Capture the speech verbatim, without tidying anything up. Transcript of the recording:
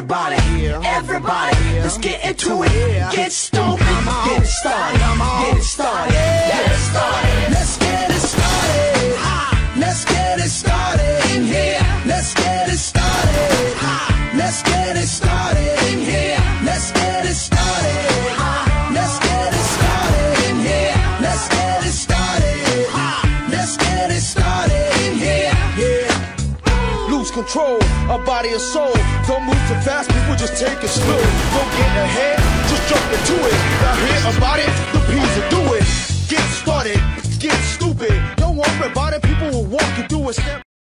everybody, everybody, let's get into it. Get stupid, get it started, get it started, get it started. Let's get it started. Let's get it started in here. Let's get it started. Let's get it started in here. Let's get it started. Let's get it started in here. Let's get it started. Let's get it started in here. Yeah. Lose control, a body and soul. Don't move too fast, people just take it slow. Don't get ahead, just jump into it. Now hear about it, the P's will do it. Get started, get stupid. Don't worry about it, people will walk you through it. Step